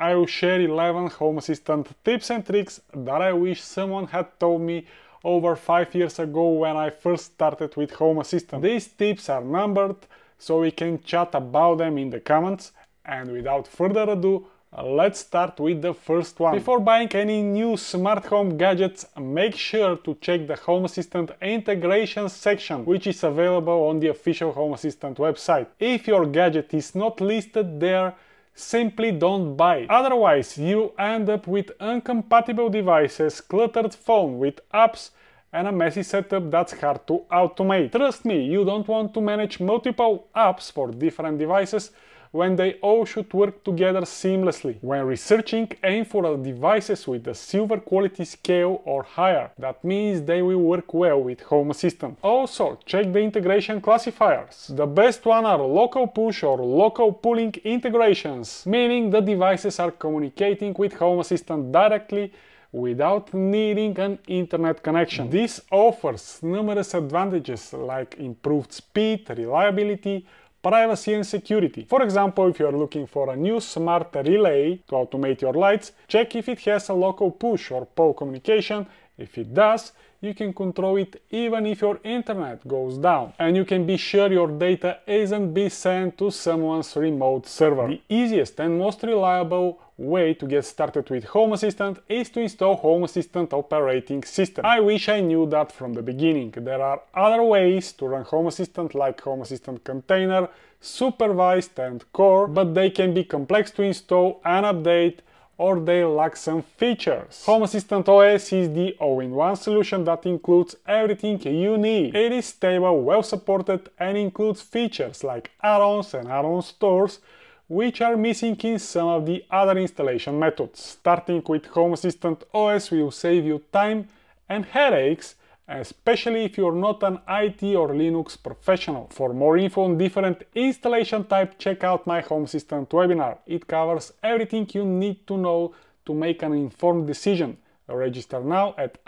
I will share 11 Home Assistant tips and tricks that I wish someone had told me over 5 years ago when I first started with Home Assistant. These tips are numbered, so we can chat about them in the comments, and without further ado, let's start with the first one. Before buying any new smart home gadgets, make sure to check the Home Assistant integration section, which is available on the official Home Assistant website. If your gadget is not listed there, simply don't buy it. Otherwise, you end up with incompatible devices, cluttered phone with apps, and a messy setup that's hard to automate. Trust me, you don't want to manage multiple apps for different devices when they all should work together seamlessly. When researching, aim for devices with the silver quality scale or higher. That means they will work well with Home Assistant. Also, check the integration classifiers. The best one are local push or local pulling integrations, meaning the devices are communicating with Home Assistant directly without needing an internet connection. This offers numerous advantages like improved speed, reliability, privacy and security. For example, if you are looking for a new smart relay to automate your lights, check if it has a local push or pull communication. If it does, you can control it even if your internet goes down. And you can be sure your data isn't being sent to someone's remote server. The easiest and most reliable way to get started with Home Assistant is to install Home Assistant operating system. I wish I knew that from the beginning. There are other ways to run Home Assistant like Home Assistant Container, Supervised and Core, but they can be complex to install and update, or they lack some features. Home Assistant OS is the all-in-one solution that includes everything you need. It is stable, well supported, and includes features like add-ons and add-on stores, which are missing in some of the other installation methods. Starting with Home Assistant OS will save you time and headaches, especially if you're not an IT or Linux professional. For more info on different installation type, check out my Home Assistant webinar. It covers everything you need to know to make an informed decision. Register now at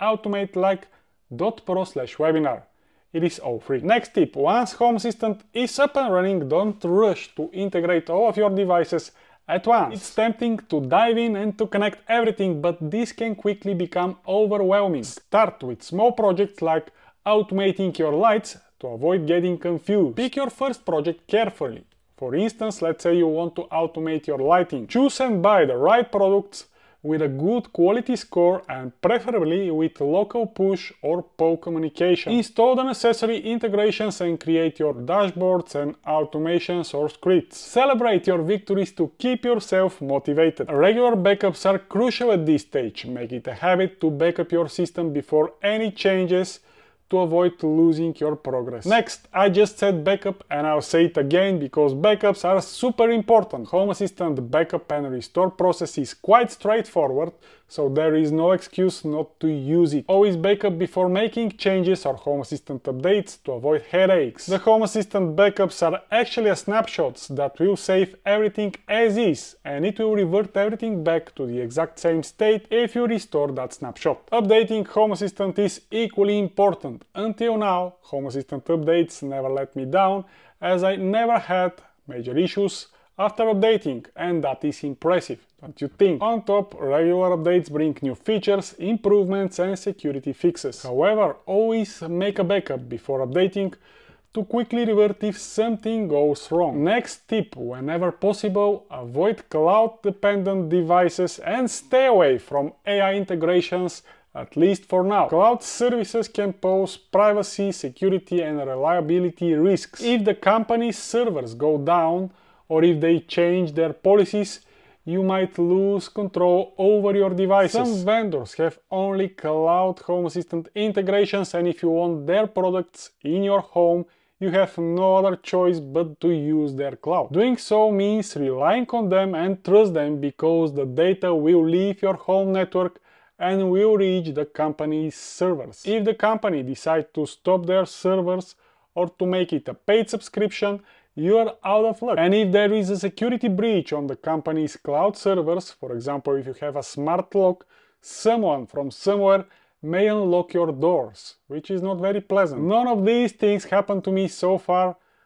automatelike.pro/webinar. It is all free. Next tip, once Home Assistant is up and running, don't rush to integrate all of your devices at once. It's tempting to dive in and to connect everything, but this can quickly become overwhelming. Start with small projects like automating your lights to avoid getting confused. Pick your first project carefully. For instance, let's say you want to automate your lighting. Choose and buy the right products with a good quality score and preferably with local push or pull communication. Install the necessary integrations and create your dashboards and automations or scripts. Celebrate your victories to keep yourself motivated. Regular backups are crucial at this stage. Make it a habit to backup your system before any changes to avoid losing your progress. Next, I just said backup and I'll say it again because backups are super important. Home Assistant backup and restore process is quite straightforward, so there is no excuse not to use it. Always backup before making changes or Home Assistant updates to avoid headaches. The Home Assistant backups are actually snapshots that will save everything as is, and it will revert everything back to the exact same state if you restore that snapshot. Updating Home Assistant is equally important. Until now, Home Assistant updates never let me down, as I never had major issues after updating, and that is impressive, don't you think? On top, regular updates bring new features, improvements and security fixes. However, always make a backup before updating to quickly revert if something goes wrong. Next tip, whenever possible, avoid cloud-dependent devices and stay away from AI integrations, at least for now. Cloud services can pose privacy, security and reliability risks. If the company's servers go down or if they change their policies, you might lose control over your devices. Some vendors have only cloud Home Assistant integrations, and if you want their products in your home, you have no other choice but to use their cloud. Doing so means relying on them and trust them, because the data will leave your home network and will reach the company's servers. If the company decides to stop their servers or to make it a paid subscription, you are out of luck. And if there is a security breach on the company's cloud servers, for example, if you have a smart lock, someone from somewhere may unlock your doors, which is not very pleasant. None of these things happened to me so far,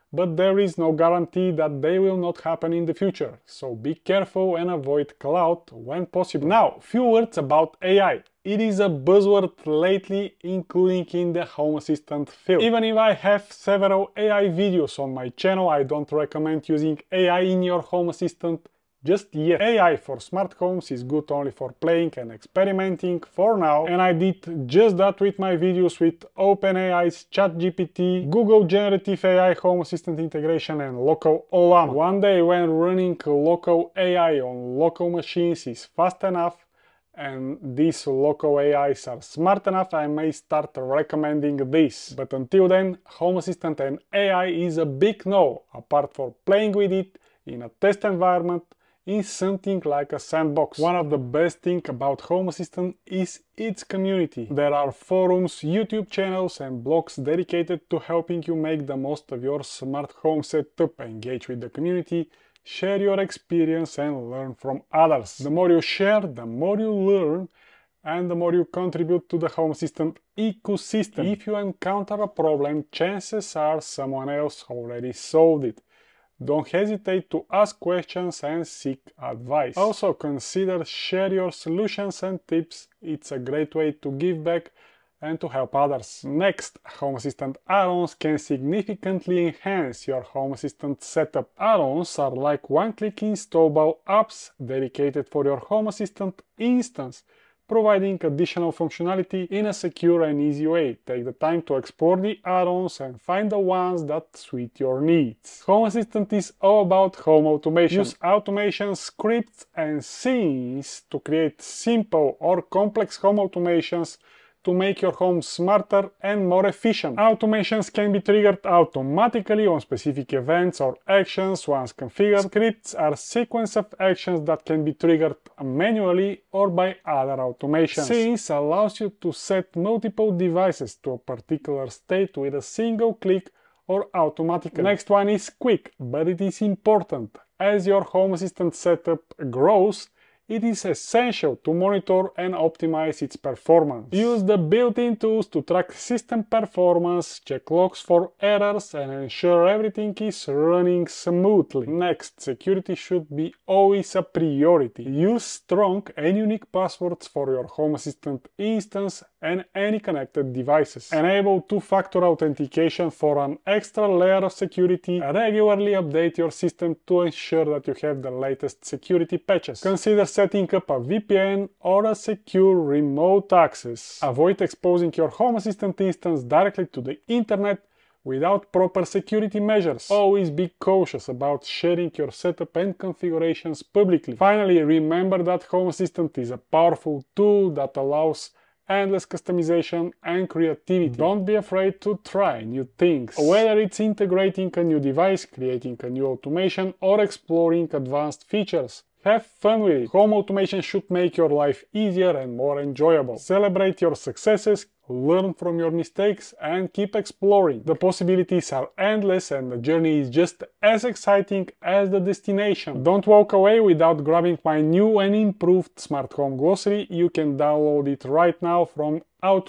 but there is no guarantee that they will not happen in the future, so be careful and avoid cloud when possible. Now, few words about AI. It is a buzzword lately, including in the Home Assistant field. Even if I have several AI videos on my channel, I don't recommend using AI in your Home Assistant just yet. AI for smart homes is good only for playing and experimenting for now, and I did just that with my videos with OpenAI's ChatGPT, Google Generative AI Home Assistant integration and local Llama. One day when running local AI on local machines is fast enough and these local AIs are smart enough, I may start recommending this. But until then, Home Assistant and AI is a big no, apart from playing with it in a test environment in something like a sandbox. One of the best things about Home Assistant is its community. There are forums, YouTube channels and blogs dedicated to helping you make the most of your smart home setup. Engage with the community, share your experience and learn from others. The more you share, the more you learn and the more you contribute to the Home Assistant ecosystem. If you encounter a problem, chances are someone else already solved it. Don't hesitate to ask questions and seek advice. Also consider share your solutions and tips. It's a great way to give back and to help others. Next, Home Assistant add-ons can significantly enhance your Home Assistant setup. Add-ons are like one-click installable apps dedicated for your Home Assistant instance, providing additional functionality in a secure and easy way. Take the time to explore the add-ons and find the ones that suit your needs. Home Assistant is all about home automation. Use automation scripts and scenes to create simple or complex home automations to make your home smarter and more efficient. Automations can be triggered automatically on specific events or actions once configured. Scripts are a sequence of actions that can be triggered manually or by other automations. Scenes allows you to set multiple devices to a particular state with a single click or automatically. Next one is quick, but it is important. As your Home Assistant setup grows, it is essential to monitor and optimize its performance. Use the built-in tools to track system performance, check logs for errors and ensure everything is running smoothly. Next, security should be always a priority. Use strong and unique passwords for your Home Assistant instance and any connected devices. Enable two-factor authentication for an extra layer of security. Regularly update your system to ensure that you have the latest security patches. Consider setting up a VPN or a secure remote access. Avoid exposing your Home Assistant instance directly to the internet without proper security measures. Always be cautious about sharing your setup and configurations publicly. Finally, remember that Home Assistant is a powerful tool that allows endless customization and creativity. Don't be afraid to try new things. Whether it's integrating a new device, creating a new automation, or exploring advanced features, have fun with it. Home automation should make your life easier and more enjoyable. Celebrate your successes, learn from your mistakes, and keep exploring. The possibilities are endless and the journey is just as exciting as the destination. Don't walk away without grabbing my new and improved Smart Home Glossary. You can download it right now from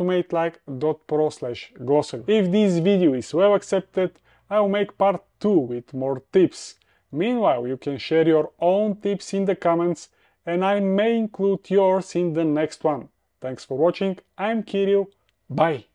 automatelife.pro/glossary. If this video is well accepted, I'll make part 2 with more tips. Meanwhile, you can share your own tips in the comments and I may include yours in the next one. Thanks for watching, I'm Kirill, bye!